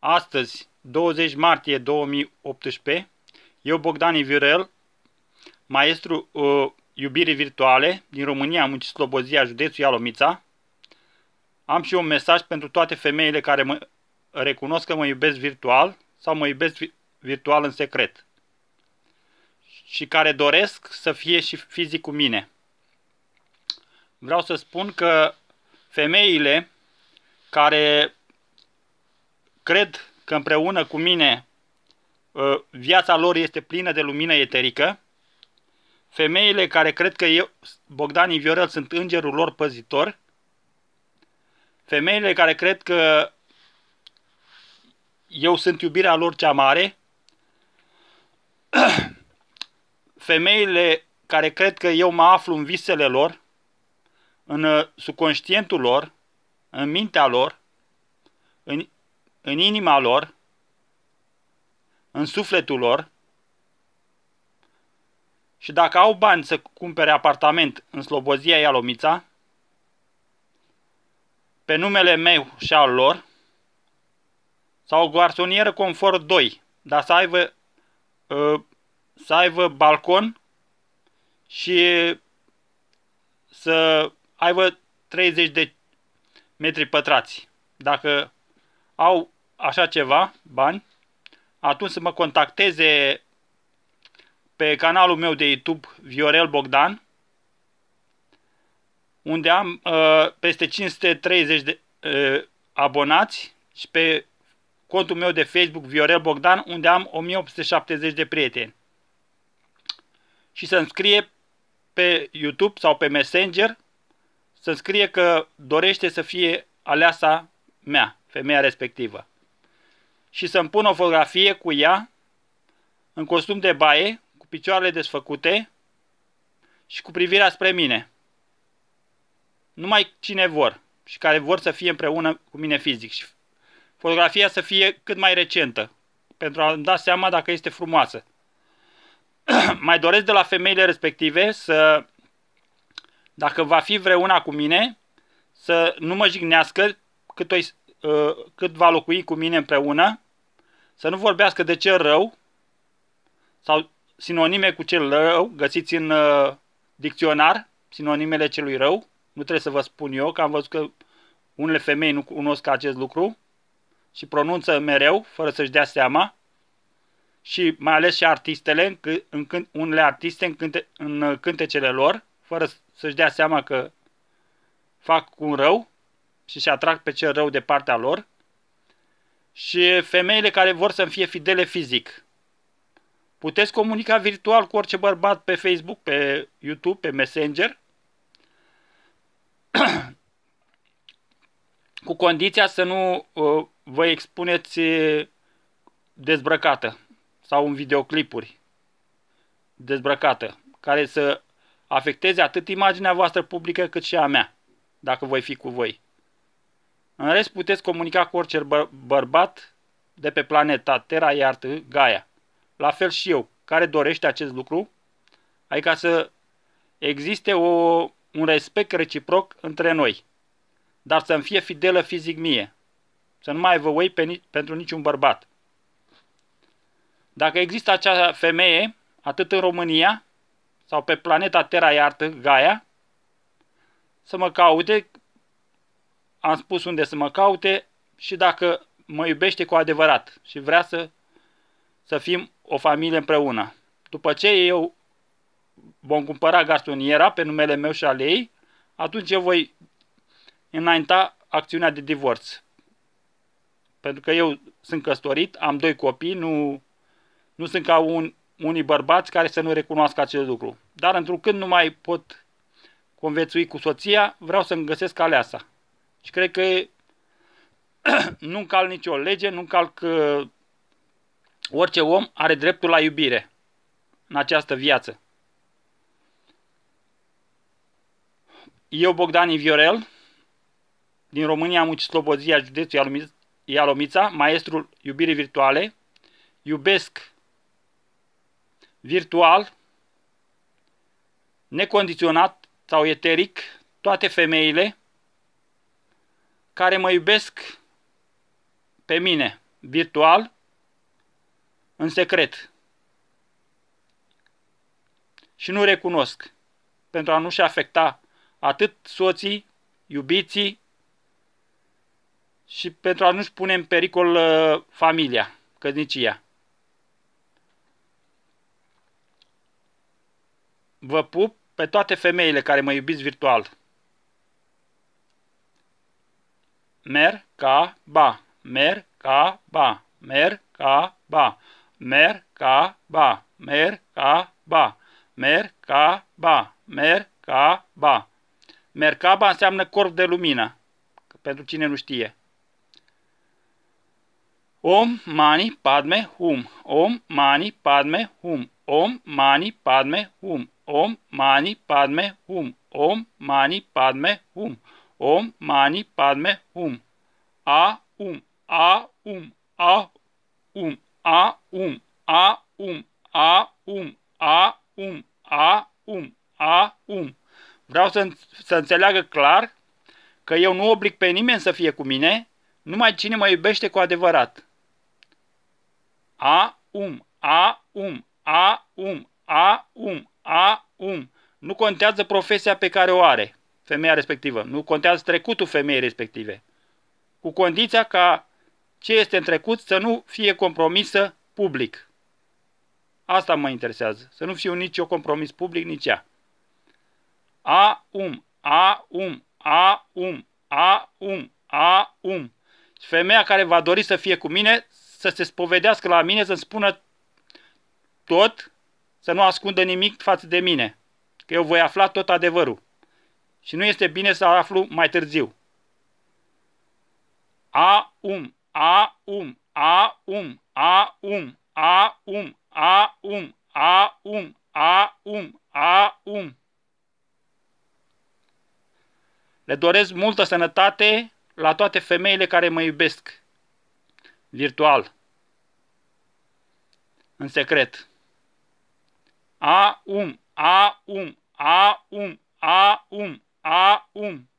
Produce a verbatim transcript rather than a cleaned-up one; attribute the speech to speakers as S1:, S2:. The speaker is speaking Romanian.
S1: Astăzi, douăzeci martie două mii optsprezece, eu, Bogdan Viorel, maestru uh, iubirii virtuale din România, Munci Slobozia, județul Ialomița, am și un mesaj pentru toate femeile care mă recunosc că mă iubesc virtual sau mă iubesc virtual în secret și care doresc să fie și fizic cu mine. Vreau să spun că femeile care cred că împreună cu mine viața lor este plină de lumină eterică, femeile care cred că eu, Bogdan Viorel, sunt îngerul lor păzitor, femeile care cred că eu sunt iubirea lor cea mare, femeile care cred că eu mă aflu în visele lor, în subconștientul lor, în mintea lor, în, în inima lor, în sufletul lor, și dacă au bani să cumpere apartament în Slobozia Ialomița, pe numele meu și al lor, sau o garsonieră confort doi, dar să aibă, să aibă balcon și să aibă treizeci de metri pătrați. Dacă au așa ceva, bani, atunci să mă contacteze pe canalul meu de YouTube Viorel Bogdan, unde am uh, peste cinci sute treizeci de uh, abonați, și pe contul meu de Facebook Viorel Bogdan, unde am o mie opt sute șaptezeci de prieteni. Și să-mi scrie pe YouTube sau pe Messenger, să-mi scrie că dorește să fie aleasa mea, femeia respectivă. Și să-mi pun o fotografie cu ea în costum de baie, cu picioarele desfăcute și cu privirea spre mine. Numai cine vor și care vor să fie împreună cu mine fizic. Și fotografia să fie cât mai recentă, pentru a-mi da seama dacă este frumoasă. Mai doresc de la femeile respective să, dacă va fi vreuna cu mine, să nu mă jignească cât, o, cât va locui cu mine împreună, să nu vorbească de cel rău sau sinonime cu cel rău, găsiți în uh, dicționar, sinonimele celui rău. Nu trebuie să vă spun eu, că am văzut că unele femei nu cunosc acest lucru și pronunță mereu, fără să-și dea seama. Și mai ales și artistele, în, în, unele artiste în, cânte, în cântecele lor, fără să-și dea seama că fac un rău și se atrag pe cel rău de partea lor. Și femeile care vor să-mi fie fidele fizic. Puteți comunica virtual cu orice bărbat pe Facebook, pe YouTube, pe Messenger, cu condiția să nu uh, vă expuneți dezbrăcată sau în videoclipuri dezbrăcată, care să afecteze atât imaginea voastră publică cât și a mea, dacă voi fi cu voi. În rest, puteți comunica cu orice bă bărbat de pe planeta Terra, iartă, Gaia. La fel și eu, care dorește acest lucru, adică să existe o, un respect reciproc între noi, dar să-mi fie fidelă fizic mie, să nu mai vă uit pe, pentru niciun bărbat. Dacă există acea femeie, atât în România, sau pe planeta Terra, iartă, Gaia, să mă caute, am spus unde să mă caute, și dacă mă iubește cu adevărat și vrea să, să fim o familie împreună. După ce eu vom cumpăra garsoniera pe numele meu și al ei, atunci eu voi înainta acțiunea de divorț. Pentru că eu sunt căsătorit, am doi copii, nu, nu sunt ca un, unii bărbați care să nu recunoască acest lucru. Dar întrucât nu mai pot conviețui cu soția, vreau să-mi găsesc aleasa. Și cred că nu încalc nicio lege, nu încalc. Orice om are dreptul la iubire în această viață. Eu, Bogdan Viorel, din România, Munci Slobozia, județul Ialomița, maestrul iubirii virtuale, iubesc virtual, necondiționat sau eteric toate femeile care mă iubesc pe mine, virtual, în secret. Și nu recunosc, pentru a nu-și afecta atât soții, iubiții, și pentru a nu-și pune în pericol uh, familia, căsnicia. Vă pup pe toate femeile care mă iubiți virtual. Merhaba, merhaba, merhaba, merhaba, merhaba, merhaba, merhaba. Merkaba înseamnă corp de lumină, pentru cine nu știe. Om Mani Padme Hum, Om Mani Padme Hum, Om Mani Padme Hum, Om Mani Padme Hum, Om Mani Padme Hum, Om Mani Padme Hum. A um, a um, a um, a um, a um, a um, a um, a um, a um. Vreau să, să înțeleagă clar că eu nu oblig pe nimeni să fie cu mine, numai cine mă iubește cu adevărat. A um, a um, a um, a um, a um. Nu contează profesia pe care o are femeia respectivă, nu contează trecutul femeii respective, cu condiția ca ce este în trecut să nu fie compromisă public. Asta mă interesează, să nu fiu nici eu compromis public, nici ea. A um, a um, a um, a um, a um. Femeia care va dori să fie cu mine, să se spovedească la mine, să-mi spună tot, să nu ascundă nimic față de mine, că eu voi afla tot adevărul. Și nu este bine să aflu mai târziu. A um, a um, a um, a um, a um, a um, a um, a um, a um. Le doresc multă sănătate la toate femeile care mă iubesc virtual, în secret. A um, a um, a um, a um, a um.